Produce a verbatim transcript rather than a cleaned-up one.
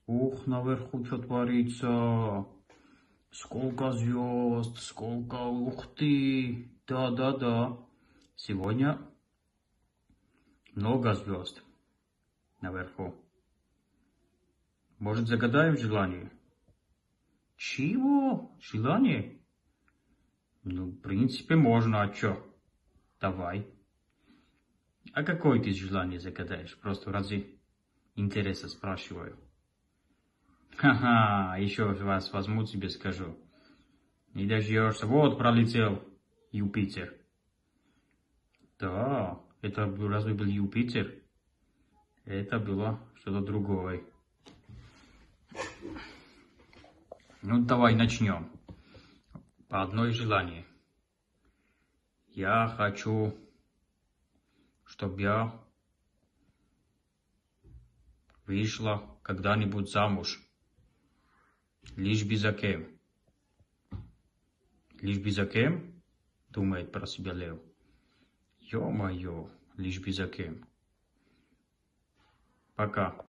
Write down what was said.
Ух, наверху что творится. Сколько звезд, сколько, ух ты. Да-да-да. Сегодня много звезд наверху. Может, загадаем желание? Чего? Желание? Ну, в принципе, можно, а чё? Давай. А какое ты желание загадаешь? Просто ради интереса спрашиваю. Ха-ха, еще раз возьму, тебе скажу. Не дождешься. Вот пролетел Юпитер. Да, это разве был Юпитер? Это было что-то другое. Ну, давай начнем. По одной желанию. Я хочу, чтобы я вышла когда-нибудь замуж. Лишь бы за кем. Лишь бы за кем? Думает про себя Лев. Ё-моё, лишь бы за кем. Пока.